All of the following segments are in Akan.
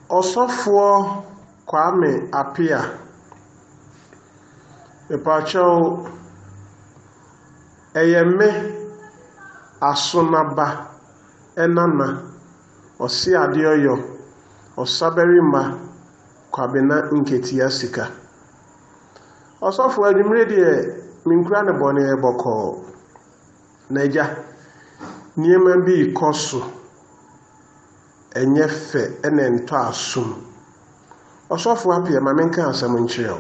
Osofo Kwame Apia Epacho Eyeme Asonaba Enana Osi Adeoyo Osaberima Kwabena Nketia Sika Osofo adwumre de minkura ne bone eboko Naija niema bi ikoso enyefe enento asum Osofo Apia mamenka asam nkyereo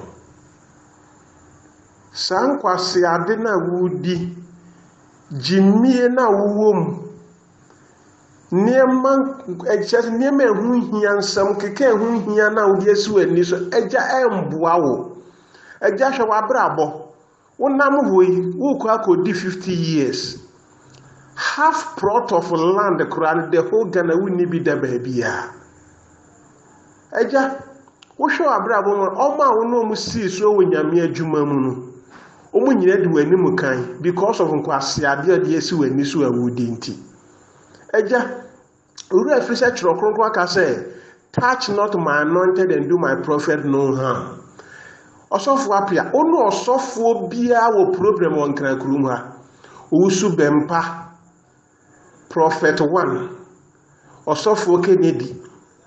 Sankwase ade na wudi jimie na wuwom niema ekyes niema ehu hia nsam keke ehu hia na wudi esi wani so eja emboa wo eja hwe wabrabo wonam hoyi wuko akodi 50 years half plot of land kran the whole Ghana woni bi da baabia eja wo hwe wabrabo mo oma wono mu si so wonyame adwuma mu no omu nyina di wani mu kan because of nkwase ade ade esi wani so awudi nti eja uru afisa chiro kronkron aka say touch not my anointed and do my prophet no harm Osofo Apia onu osofo bia wo problem won kran kurum ha usu bempa prophet 1 Osofo Kennedy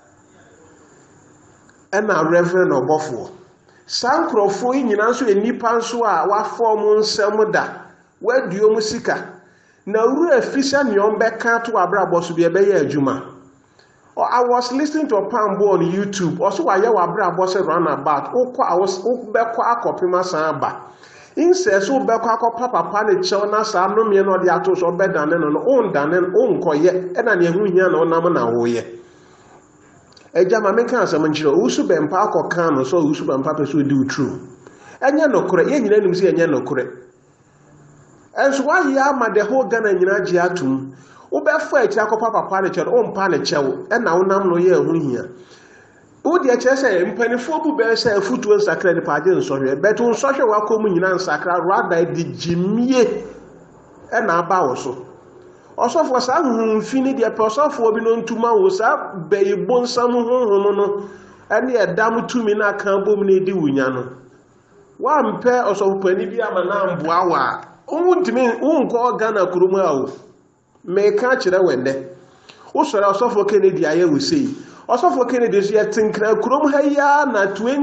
ena reverend Obofo Sankrofo nyina nso enipa nso a wa form nsem da waduo musika na uru afisa nyom beka to abrabo so bia be ya adwuma I was listening to a Pambo on YouTube also wa ya wa abrabo se run about I was bekwa akopima samba inse so bekwa akopa papa ne chew na sa no me no de ato so bedane no on dane on koye ena ne hu hia na onam na wo ye eja ma menka asam nchiro usu bempa akoka no so usu bempa pe so do true enye nokore ye nyina nim se enye nokore enso wa ya ma the whole Ghana nyina ji atum wo be fa echi akopa papa ne chew on pa ne chew ena onam no ye hu hia wo de eche se mpanifo bu be se futu nsakra ne paje nsɔhwe beto nsɔhwe wa komu nyina nsakra rather di jimie ena aba wo so Osofo sa hu fini de osofo bi no ntuma wo sa beyibo nsam hu no ene edam tumi na kan bom na edi wunya no wa mpe osofo pani bi ama na mboa wa untimi unko Ghana kurumu awo me ka kire wende wo sore Osofo Kennedy aye wo sei Osofo Kennedy so yetinkra kurum ha ya na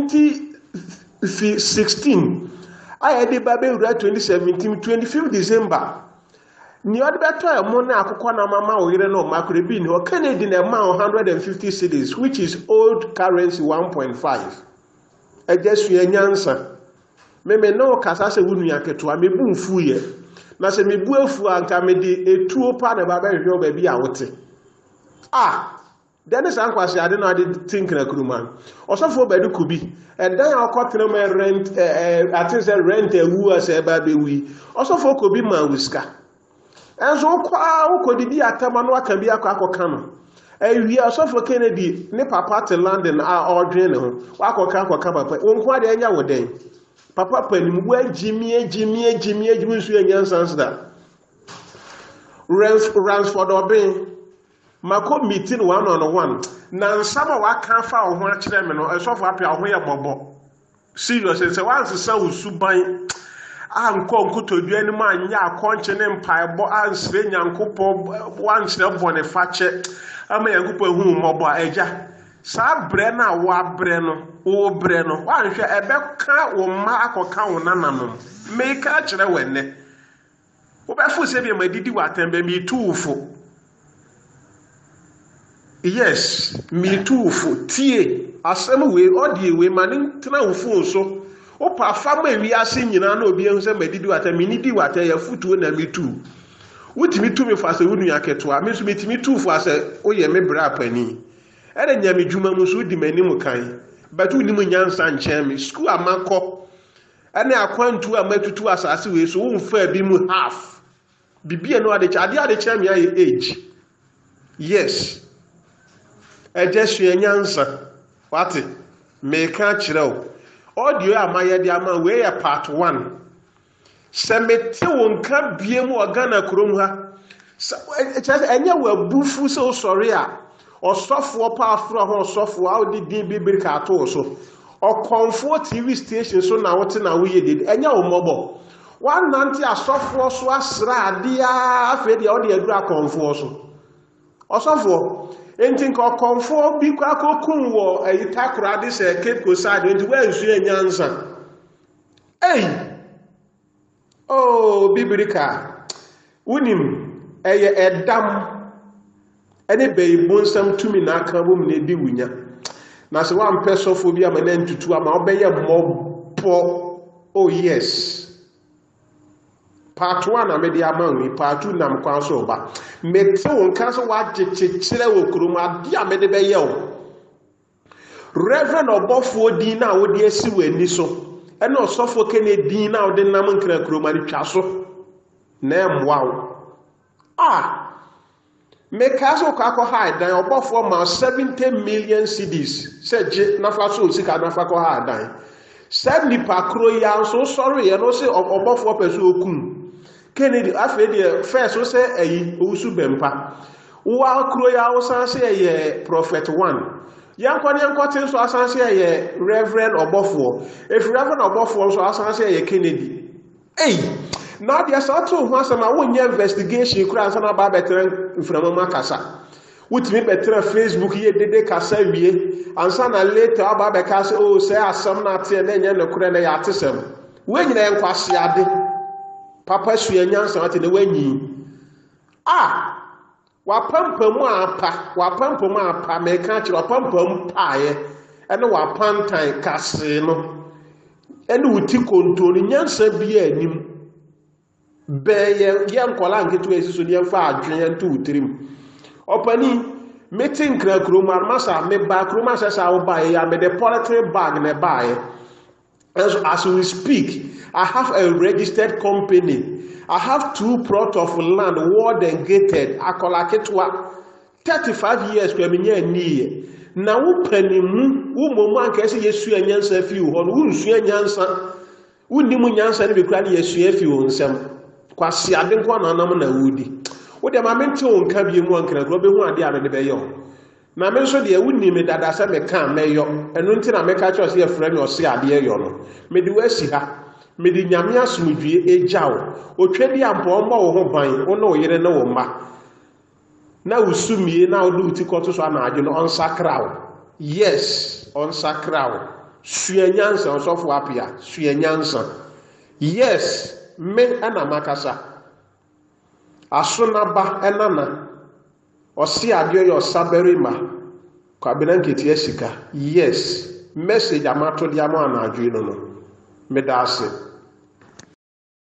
2016 aye de babe ura 2017 25 December ni odbeto emo na akukọ na mama oyire na makure bi ni o Kennedy na ma 150 cedis which is old currency 1.5 ejesu enyansa meme no kasa se wunu yaketo a mebu mfu ye na se mebu afu anka me de etuo pa na baba hwe ba bi a wote Dennis Ankwase ade na ade think na kuruma Osofo badu kubi edan akotena me rent atinse rent ewu ase ba bewi Osofo kobi ma wiska enso kwa ukodidi atama no aka bi akoka no ewi Osofo Kennedy ne papa te London a ordre ne ho akoka papa wonko ade anya woden papa panim wa jimie nsu enyansa da Ransford Obin mako meeting 1-on-1 na nsama waka fa ho a kire me no Osofo Apia ho ye bobo serious say once sa usuban anko nkotodua ni ma anya akonche ne mpaebo ansre nyankopo wansre bone fache ama yankopo hu mobo eja sa bre na wa bre no wo bre no wanhwe ebeka wo ma akoka wo nananom me ka kire wenne wo be fu se bi madidi watembe mi tuufo yes me too for tie asem we odi we mani tena ufu so opa fama wi ase nyina na obi ehu se madidi wata minidi wata ya futu na me too wutimi tu me fa se wunu yaketo a me so metimi too for ase oye me bra pani ere nya me dwuma mu so di mani mu kan batu ni mu nyansa nchen me school amanko ene akwantu amatutu asase we so wo mfa bi mu half bibia no ade cha me age yes ejesu enyansa wate me ka kireo audio amaye de ama we ya part 1 semete wonka biemu ogana kurom ha enye wabufu so sorry a Osofo pa afro ho osofo a odi din bibiri ka to so. Okonfo TV station so na wote na wo ye de. Enya omobo. One nanti asofo so asra ade a afi de odi adura konfo so. Osofo enti nka okonfo bi kwa kokun wo ayitakura de se Cape Coast enti we nsu enyansa. Oh bibirika unim eye edam ene beyibu nsam tumi na aka bom na di wunya na se wa mpesofo bi ama na ntutu ama obeye mobbo. Oh yes, part 1 na me di ama wi, part 2 na mkwan so ba mete won kan so wa chechechire wo kurum ade a me de beye wo Reverend Obofo din na wo de asi wani so ene osofo Kennedy na wo de nam nkra kurum ani twa so na emwa Mekaso kako high dan Obofo ma 70 million cedis seje na fa so sika na fa ko high dan 70 pa kro ya so sorry ye no se Obofo peso okun Kennedy afi de first so say ayi owusu bempa wa kro ya wo san se ye prophet 1 yankwa so asan se ye Reverend Obofo if Reverend Obofo so asan se ye Kennedy now there's also one some investigation kura sana ba better from makasa with me better Facebook ye dede kasa wie ansa na later ba be kasa oh say asam na te na nya no kura na ya tesem we nyina enkwase ade papa sua nyansa ate na wanyi wapampamu apa me ka chi wapampam paaye ene wapantan kase no ene wuti kontori nyansa bi anim beye yankola nketu esiso ne fa adwen ntu utrim opani meeting kra kroma masa me ba kroma sasa wo ba ya me the poultry bag ne ba as we speak I have a registered company. I have 2 plots of land warden gated akola ketwa 35 years kwa menye ni na wo panimu wo momu anka se yesu anyansa fi ho no wo nsu anyansa wo nimu nyansa ne be kra ne yesu afi wo nsam kwasi ade nko na nam na wudi wo de ma mente won ka bie mu ankra gro be hu ade ame de be yo na me so de wuni me dada sa me kan me yo enu nti na me ka cho se ye frɛ me o se ade yo no me di wasi ha me di nyame asomdwie ejawo otwedi ampo mba wo ho ban wo na wo yere na wo mma na usumie na wo uti koto so na age no on sakrawo yes on sakrawo suenyansa on sofo apia suenyansa yes me ana makasa asuna ba enana osi ade yo saberima kwa benanketi esika yes message amato dia mo anadwe no medase